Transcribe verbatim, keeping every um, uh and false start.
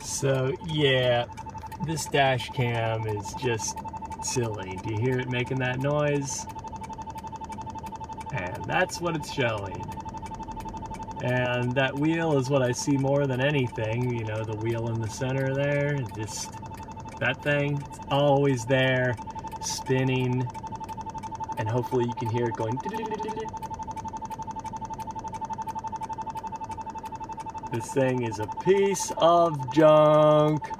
So yeah, this dash cam is just silly. Do you hear it making that noise? And that's what it's showing. And that wheel is what I see more than anything. You know, the wheel in the center there, just that thing, it's always there, spinning, and hopefully you can hear it going. This thing is a piece of junk.